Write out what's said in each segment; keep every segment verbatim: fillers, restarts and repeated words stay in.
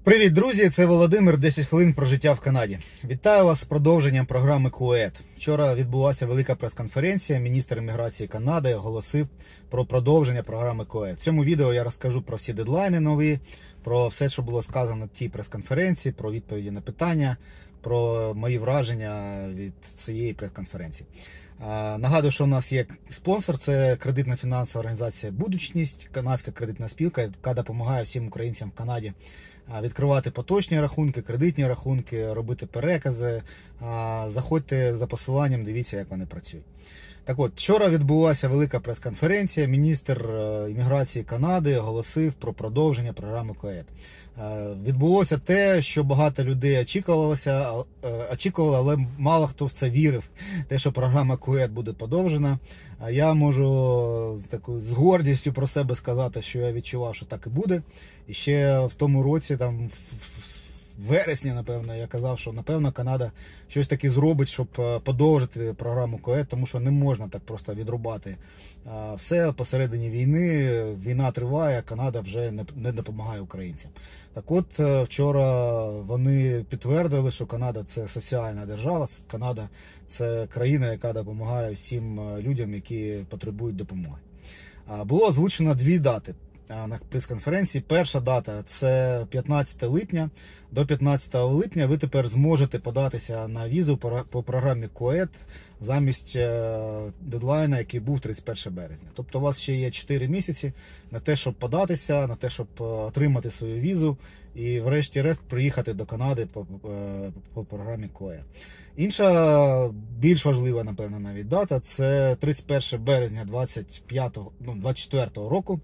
Привіт, друзі! Це Володимир, десять хвилин про життя в Канаді. Вітаю вас з продовженням програми КУЕТ. Вчора відбулася велика прес-конференція. Міністр імміграції Канади оголосив про продовження програми КУЕТ. В цьому відео я розкажу про всі дедлайни нові, про все, що було сказано на тій прес-конференції, про відповіді на питання, про мої враження від цієї прес-конференції. Нагадую, що у нас є спонсор, це кредитна фінансова організація «Будучність», канадська кредитна спілка, яка допомагає всім українцям в Канаді відкривати поточні рахунки, кредитні рахунки, робити перекази. Заходьте за посиланням, дивіться, як вони працюють. Так от, вчора відбулася велика прес-конференція. Міністр імміграції Канади оголосив про продовження програми КУЕТ. Відбулося те, що багато людей очікувалося, очікували, але мало хто в це вірив, те, що програма КУЕТ буде подовжена. Я можу таку, з гордістю про себе сказати, що я відчував, що так і буде. І ще в тому році, там, в вересні, напевно, я казав, що, напевно, Канада щось таке зробить, щоб подовжити програму КУЕТ, тому що не можна так просто відрубати все посередині війни. Війна триває, Канада вже не допомагає українцям. Так от, вчора вони підтвердили, що Канада – це соціальна держава, Канада – це країна, яка допомагає всім людям, які потребують допомоги. Було озвучено дві дати на прес-конференції. Перша дата – це п'ятнадцяте липня. До п'ятнадцятого липня ви тепер зможете податися на візу по програмі КУЕТ замість дедлайна, який був тридцять першого березня. Тобто у вас ще є чотири місяці на те, щоб податися, на те, щоб отримати свою візу і врешті-решт приїхати до Канади по, по, по програмі КУЕТ. Інша, більш важлива, напевно, навіть дата – це тридцять перше березня двадцять п'ятого, ну, двадцять четвертого року.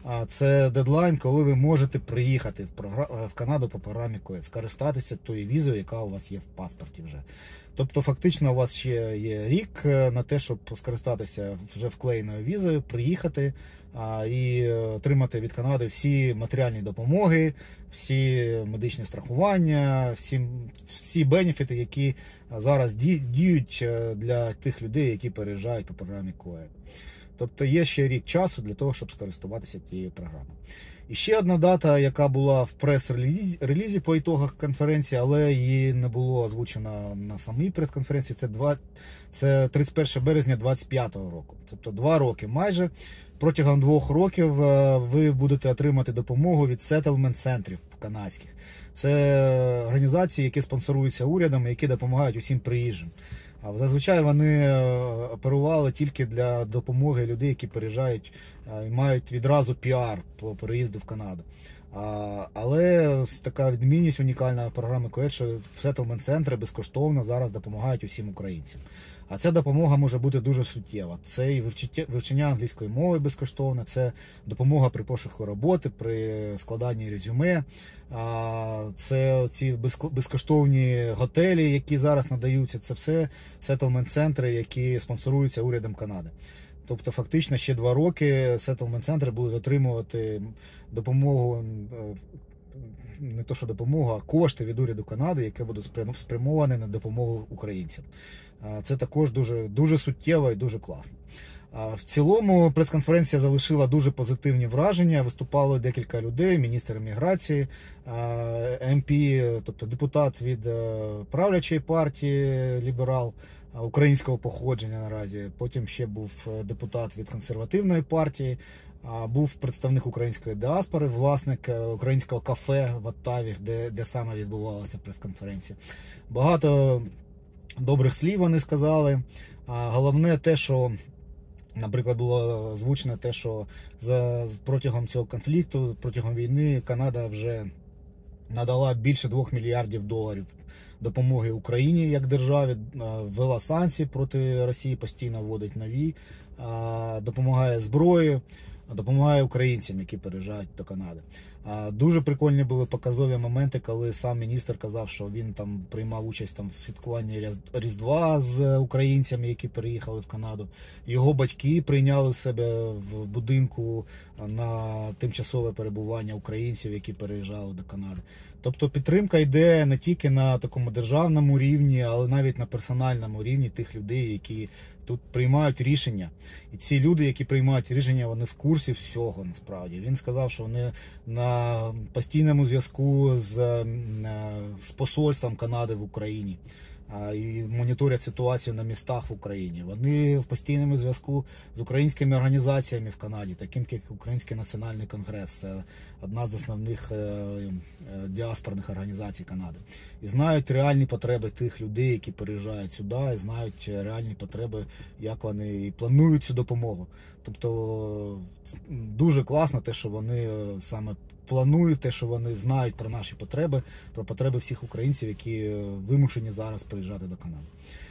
Це дедлайн, коли ви можете приїхати в, програ... в Канаду по програмі КУЕТ, скористатися тою візою, яка у вас є в паспорті вже. Тобто, фактично, у вас ще є рік на те, щоб скористатися вже вклеєною візою, приїхати а, і отримати від Канади всі матеріальні допомоги, всі медичні страхування, всі, всі бенефіти, які зараз діють для тих людей, які переїжджають по програмі КУЕТ. Тобто є ще рік часу для того, щоб скористуватися тією програмою. І ще одна дата, яка була в прес-релізі по ітогах конференції, але її не було озвучено на самій прес-конференції, це, це тридцять перше березня двадцять п'ятого року. Тобто два роки майже. Протягом двох років ви будете отримати допомогу від сеттелмент-центрів канадських. Це організації, які спонсоруються урядом, які допомагають усім приїжджим. Зазвичай вони оперували тільки для допомоги людей, які переїжджають і мають відразу піар по переїзду в Канаду. Але така відмінність унікальна програми КУЕТ, що сеттелмент-центри безкоштовно зараз допомагають усім українцям. А ця допомога може бути дуже суттєва. Це і вивчення англійської мови безкоштовне, це допомога при пошуку роботи, при складанні резюме, це ці безкоштовні готелі, які зараз надаються, це все сеттелмент-центри, які спонсоруються урядом Канади. Тобто, фактично, ще два роки сеттелмент-центри будуть отримувати допомогу, не то що допомогу, а кошти від уряду Канади, які будуть спрямовані на допомогу українцям. Це також дуже, дуже суттєво і дуже класно. В цілому прес-конференція залишила дуже позитивні враження. Виступало декілька людей, міністр імміграції, ем пі, тобто депутат від правлячої партії «Ліберал» українського походження наразі. Потім ще був депутат від консервативної партії, був представник української діаспори, власник українського кафе в Оттаві, де, де саме відбувалася прес-конференція. Багато добрих слів вони сказали. Головне те, що, наприклад, було озвучено те, що за, протягом цього конфлікту, протягом війни Канада вже надала більше двох мільярдів доларів допомоги Україні як державі, ввела санкції проти Росії, постійно вводить нові, допомагає зброєю, допомагає українцям, які переїжджають до Канади. Дуже прикольні були показові моменти, коли сам міністр казав, що він там приймав участь там, в святкуванні Різдва з українцями, які переїхали в Канаду. Його батьки прийняли в себе в будинку на тимчасове перебування українців, які переїжджали до Канади. Тобто підтримка йде не тільки на такому державному рівні, але навіть на персональному рівні тих людей, які тут приймають рішення. І ці люди, які приймають рішення, вони в курсі всього насправді. Він сказав, що вони на постійному зв'язку з, з посольством Канади в Україні і моніторять ситуацію на містах в Україні. Вони в постійному зв'язку з українськими організаціями в Канаді, таким як Український національний конгрес, це одна з основних діаспорних організацій Канади. І знають реальні потреби тих людей, які переїжджають сюди, і знають реальні потреби, як вони і планують цю допомогу. Тобто дуже класно те, що вони саме планують, те, що вони знають про наші потреби, про потреби всіх українців, які вимушені зараз приїжджати до Канади.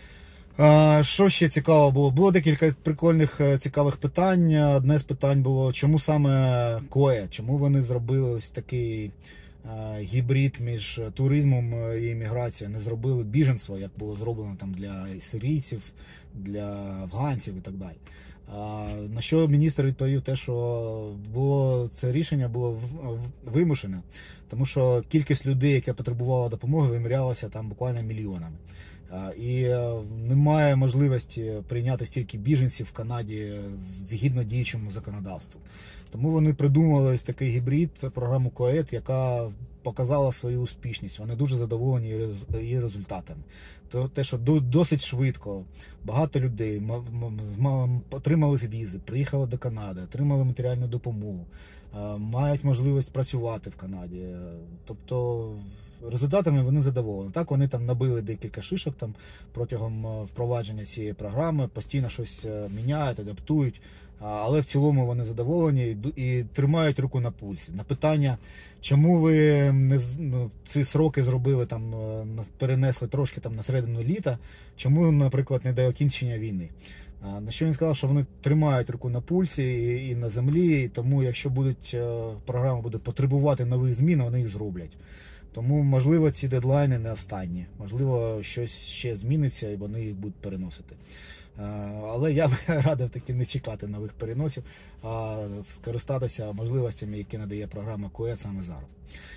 А, що ще цікаво було? Було декілька прикольних цікавих питань. Одне з питань було, чому саме КОЕ, чому вони зробили ось такий а, гібрид між туризмом і імміграцією, не зробили біженство, як було зроблено там для сирійців, для афганців і так далі. На що міністр відповів те, що було, це рішення було вимушене, тому що кількість людей, яка потребувала допомоги, вимірялася там буквально мільйонами. І немає можливості прийняти стільки біженців в Канаді згідно діючому законодавству. Тому вони придумали ось такий гібрид, програму КОЕТ, яка показала свою успішність. Вони дуже задоволені її результатами. Те, що досить швидко багато людей отримали візи, приїхали до Канади, отримали матеріальну допомогу, мають можливість працювати в Канаді. Тобто результатами вони задоволені. Так, вони там набили декілька шишок там протягом впровадження цієї програми, постійно щось міняють, адаптують, але в цілому вони задоволені і тримають руку на пульсі. На питання, чому ви не, ну, ці сроки зробили, там, перенесли трошки там на середину літа, чому, наприклад, не до окінчення війни. На що він сказав, що вони тримають руку на пульсі і, і на землі, і тому якщо будуть, програма буде потребувати нових змін, вони їх зроблять. Тому, можливо, ці дедлайни не останні. Можливо, щось ще зміниться і вони їх будуть переносити. Але я б радив таки не чекати нових переносів, а скористатися можливостями, які надає програма КОЕТ саме зараз.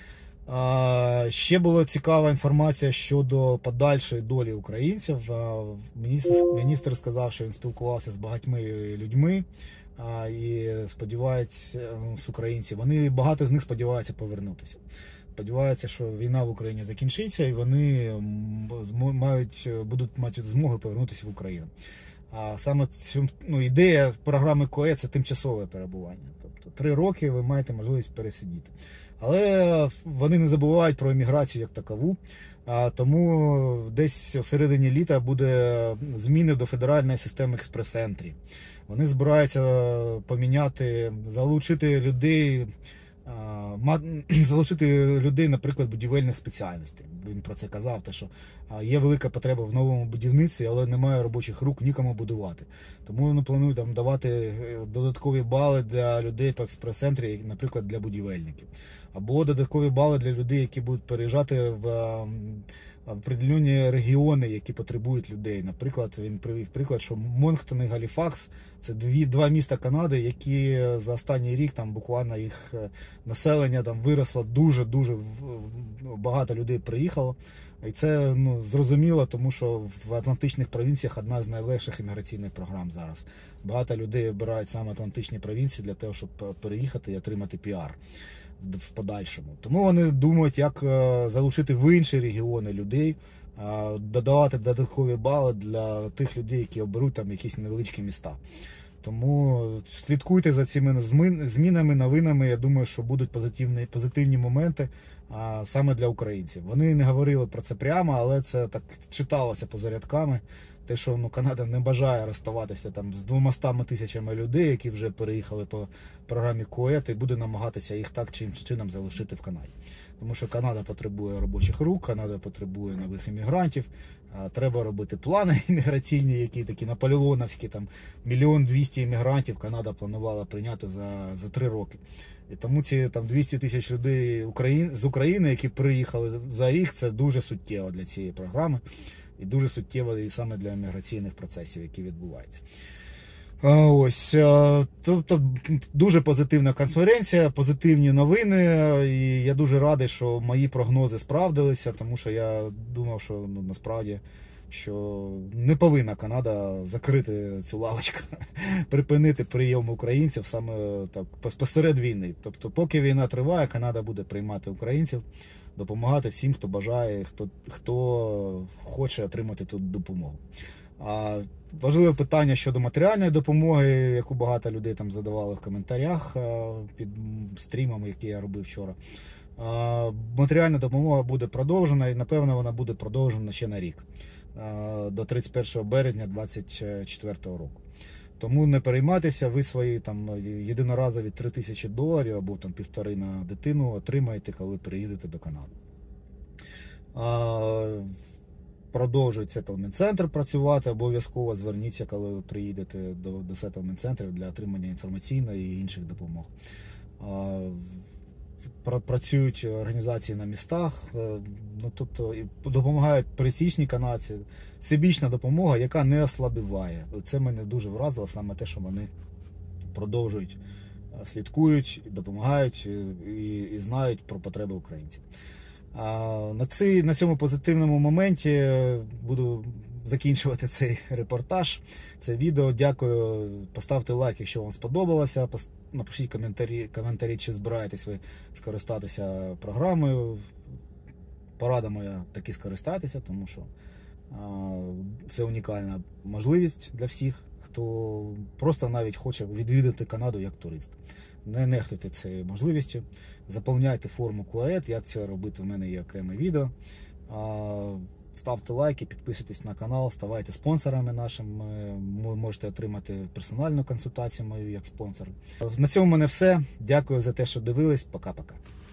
Ще була цікава інформація щодо подальшої долі українців. Міністр, міністр сказав, що він спілкувався з багатьма людьми і сподівається, з українців. Вони, багато з них сподіваються повернутися. Сподіваються, що війна в Україні закінчиться і вони мають, будуть мати змогу повернутися в Україну. А саме цю, ну, ідея програми КОЕ – це тимчасове перебування. Тобто три роки ви маєте можливість пересидіти. Але вони не забувають про імміграцію як такову, а тому десь всередині літа буде зміни до федеральної системи експрес-ентрі. Вони збираються поміняти, залучити людей, залучити людей, наприклад, будівельних спеціальностей. Він про це казав, те, що є велика потреба в новому будівництві, але немає робочих рук, нікому будувати. Тому вони планують там давати додаткові бали для людей по експрес-центрі, наприклад, для будівельників. Або додаткові бали для людей, які будуть переїжджати в определені регіони, які потребують людей. Наприклад, він привів приклад, що Монктон і Галіфакс – це дві, два міста Канади, які за останній рік там буквально їх населення там виросло, дуже-дуже багато людей приїхало. І це, ну, зрозуміло, тому що в Атлантичних провінціях одна з найлегших імміграційних програм зараз. Багато людей обирають саме Атлантичні провінції для того, щоб переїхати і отримати піар в подальшому. Тому вони думають, як залучити в інші регіони людей, додавати додаткові бали для тих людей, які оберуть там якісь невеличкі міста. Тому слідкуйте за цими змінами, новинами. Я думаю, що будуть позитивні, позитивні моменти а, саме для українців. Вони не говорили про це прямо, але це так читалося поза рядками. Те, що, ну, Канада не бажає розставатися там з двома тисячами людей, які вже переїхали по програмі КОЕТ, і буде намагатися їх так чи іншим чином залишити в Канаді. Тому що Канада потребує робочих рук, Канада потребує нових іммігрантів, треба робити плани імміграційні, які такі наполеоновські, там мільйон двісті іммігрантів Канада планувала прийняти за, за три роки. І тому ці там двісті тисяч людей Україн, з України, які приїхали за рік, це дуже суттєво для цієї програми. І дуже суттєво і саме для міграційних процесів, які відбуваються. Ось, тобто дуже позитивна конференція, позитивні новини, і я дуже радий, що мої прогнози справдилися, тому що я думав, що, ну, насправді що не повинна Канада закрити цю лавочку, припинити прийом українців саме так посеред війни. Тобто, поки війна триває, Канада буде приймати українців, допомагати всім, хто бажає, хто, хто хоче отримати тут допомогу. А важливе питання щодо матеріальної допомоги, яку багато людей там задавали в коментарях під стрімом, який я робив вчора. Матеріальна допомога буде продовжена, і напевно вона буде продовжена ще на рік, до тридцять першого березня двадцять четвертого року. Тому не переймайтеся, ви свої там єдиноразові три тисячі доларів або там півтори на дитину отримаєте, коли приїдете до Канади. Продовжують сеттелмент-центр працювати, обов'язково зверніться, коли ви приїдете до, до сеттелмент-центрів для отримання інформаційної і інших допомог. Працюють організації на містах, ну, тобто допомагають пересічні канадці. Всебічна допомога, яка не ослабіває. Це мене дуже вразило, саме те, що вони продовжують, слідкують, допомагають і, і знають про потреби українців. А на, цій, на цьому позитивному моменті буду закінчувати цей репортаж, це відео. Дякую, поставте лайк, якщо вам сподобалося, напишіть коментарі, коментарі, чи збираєтесь ви скористатися програмою. Порада моя таки скористатися, тому що а, це унікальна можливість для всіх, хто просто навіть хоче відвідати Канаду як турист. Не нехтуйте цією можливістю, заповняйте форму кю ей ті, як це робити, в мене є окреме відео. Ставте лайки, підписуйтесь на канал, ставайте спонсорами нашими, ви можете отримати персональну консультацію мою як спонсор. На цьому в мене все. Дякую за те, що дивились. Пока-пока.